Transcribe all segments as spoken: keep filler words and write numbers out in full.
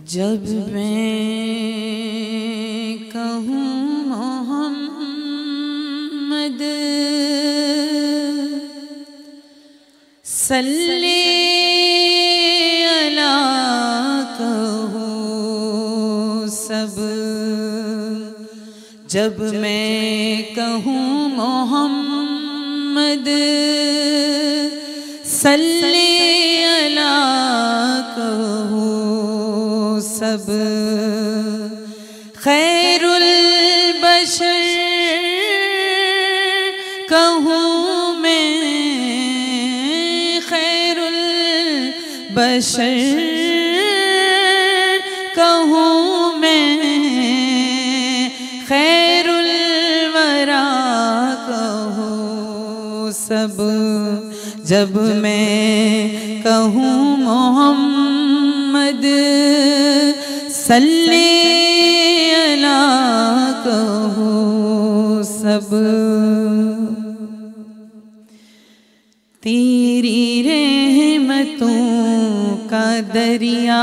जब मैं कहूँ मोहम्मद सल्ले अला कहूँ सब, जब मैं कहूँ मोहम्मद सल्ले अला कहूँ सब, खैरुल बशर कहूँ मैं, खैरुल बशर कहूँ मैं, खैरुल वरा कहूँ सब, जब मैं कहूँ मोहम्मद सल्ले अला कहूँ सब। तेरी रहमतों का दरिया,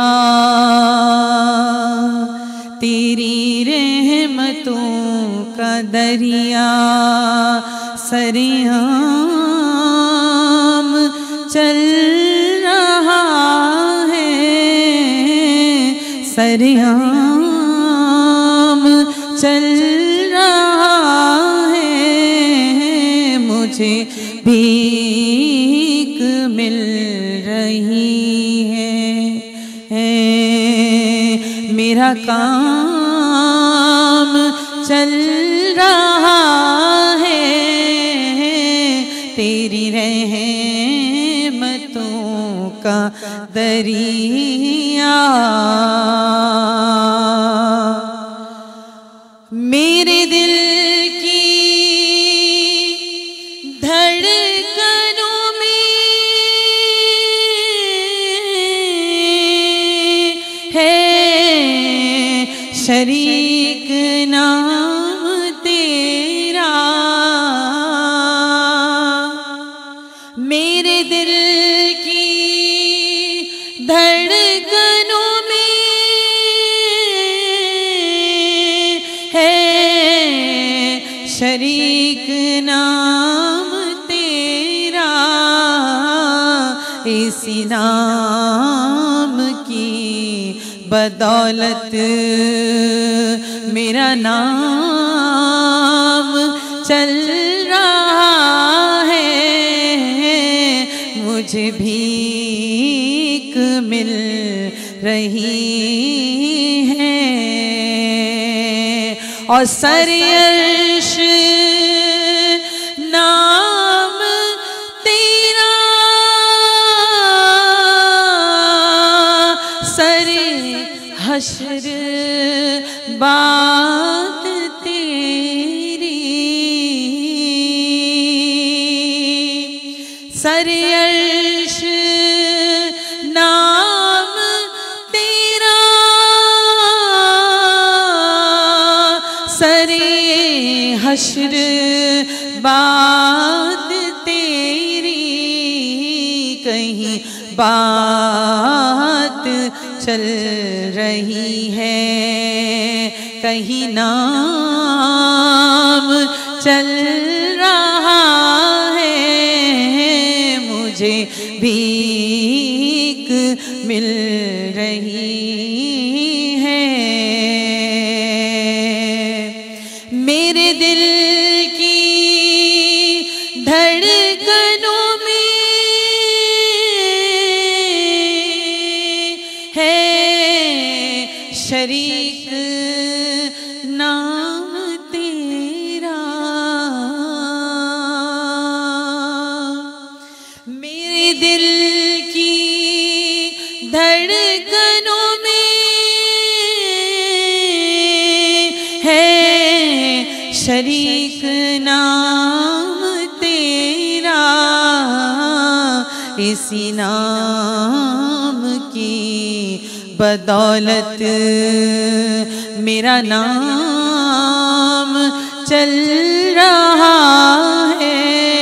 तेरी रहमतों का दरिया सरेआम चल रहा है, सरेआम चल रहा है, मुझे भीख मिल रही है, है मेरा काम चल रहा है, तेरी रहमतों का दरिया। मेरे दिल की धड़कनों में है शरीक नाम तेरा, मेरे दिल की धड़कनों में है शरीक नाम तेरा, इसी नाम की बदौलत मेरा नाम चल रहा है, मुझे भीख मिल रही है, और सरअर्श नाम तेरा, सरे हश्र बात तेरी, सरअर्श नाम तेरा, सरे हश्र बात तेरी, कहीं बात चल रही है, कहीं नाम चल रहा है, मुझे भीख मिल रही है, मेरे दिल की धड़कनों में है शरीक नाम तेरा, मेरे दिल की धड़कनों में है शरीक नाम तेरा, इसी नाम की बदौलत मेरा नाम चल रहा है,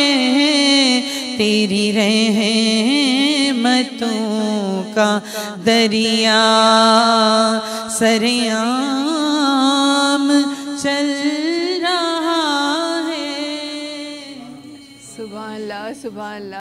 तेरी रहमतों का दरिया सरेआम चल रहा है। सुभान अल्लाह, सुभान अल्लाह।